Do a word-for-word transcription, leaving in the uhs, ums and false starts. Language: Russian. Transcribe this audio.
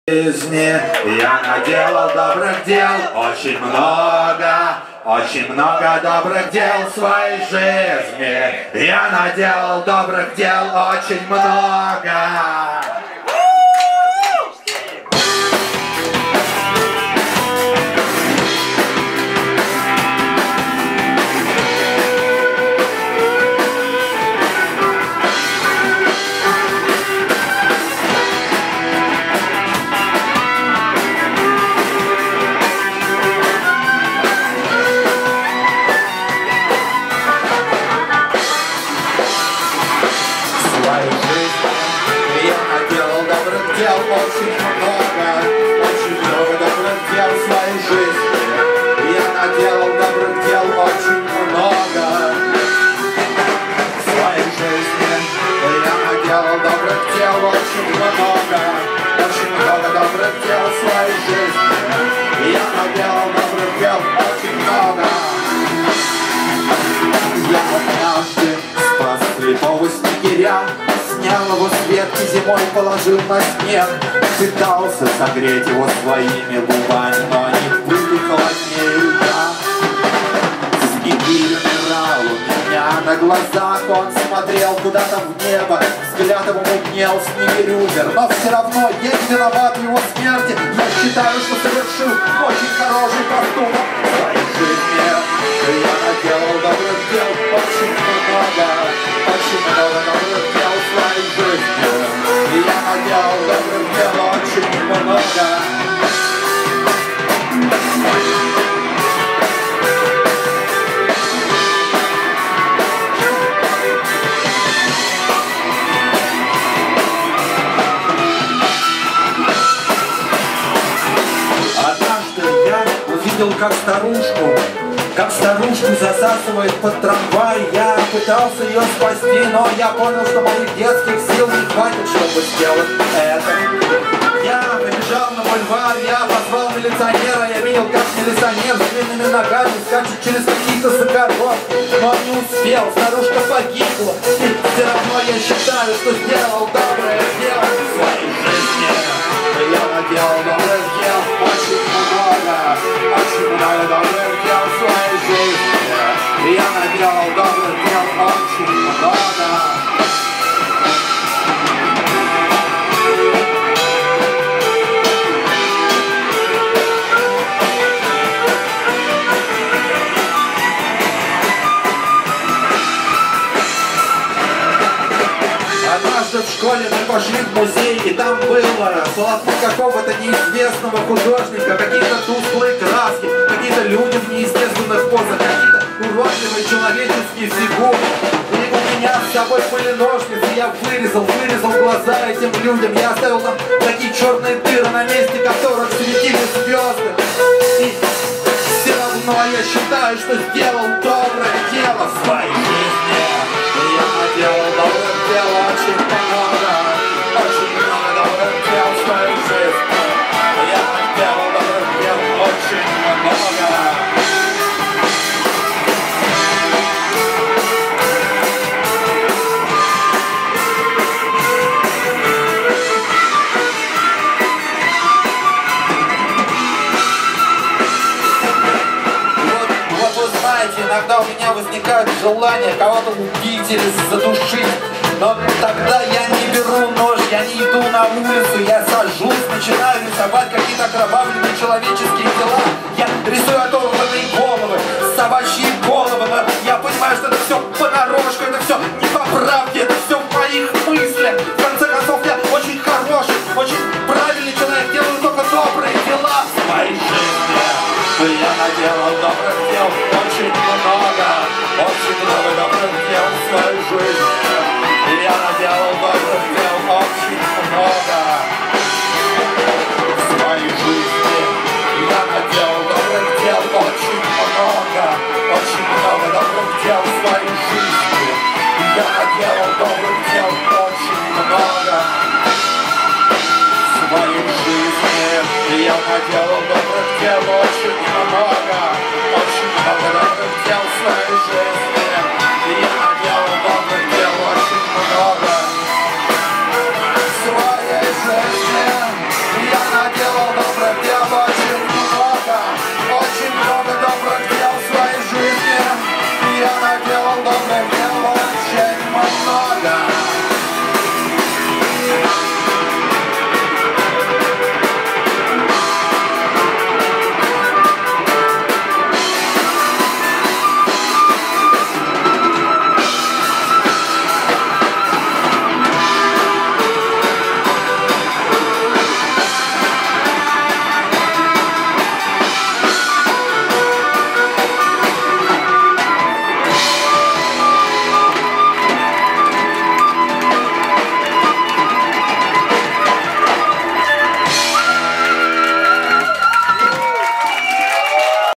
жизни я наделал добрых дел очень много, очень много добрых дел в своей жизни. Я наделал добрых дел очень много. Очень много, очень много добрых дел в своей жизни. Я наделал добрых дел очень много. В своей жизни я наделал добрых дел очень много. Очень много добрых дел в своей жизни. Я наделал добрых дел очень много. Я однажды спас слепого снегиря, снял его с ветки, зимой положил на снег. Пытался согреть его своими губами, но они были холоднее льда. Снегирь умирал у меня на глазах, он смотрел куда-то в небо, взгляд его мутнел, Снегирь умер, но все равно я не виноват в его смерти. Я считаю, что совершил очень хороший поступок в своей жизни. Я наделал добрых дел очень много, очень много добрых дел в своей жизни. Я наделал добрых дел очень много. Однажды я увидел, как старушку Как старушку засасывает под трамвай. Я пытался ее спасти, но я понял, что моих детских сил не хватит, чтобы сделать это. Я побежал на бульвар, я позвал милиционера. Я видел, как милиционер с длинными ногами скачет через какие-то загородки, но не успел, старушка погибла. И все равно я считаю, что сделал доброе дело в своей жизни. Я наделал добрых дел очень много, очень много добрых дел в своей жизни. Я наделал добрых дел очень много. Однажды в школе мы пошли в музей, и там было полотно какого-то неизвестного художника, какие-то тусклые краски, какие-то люди в неестественных позах, какие-то уродливые человеческие фигуры. И у меня с собой были ножницы, я вырезал, вырезал глаза этим людям. Я оставил там такие черные дыры, на месте которых светили звезды. И все равно я считаю, что сделал доброе дело в своей жизни. Я наделал добрых дел очень много, очень много добрых дел в своей жизни. Я наделал добрых дел очень много. Иногда у меня возникает желание кого-то убить или задушить, но тогда я не беру нож, я не иду на улицу, я сажусь, начинаю рисовать какие-то окровавленные человеческие тела. Я рисую оторванные головы, собачьи головы, но я понимаю, что это все понарошку, это все не по правде, это все в моих мыслях. В конце концов, я очень хороший, очень правильный человек, делаю только добрые дела в своей жизни. Я наделал добрых дел очень много, очень много добрых дел в своей жизни. Я наделал добрых дел очень много в своей жизни. Я наделал добрых дел очень много, очень много добрых дел в своей жизни. Я наделал добрых дел очень много в своей жизни. Я наделал добрых дел очень много, очень много добрых дел в своей жизни.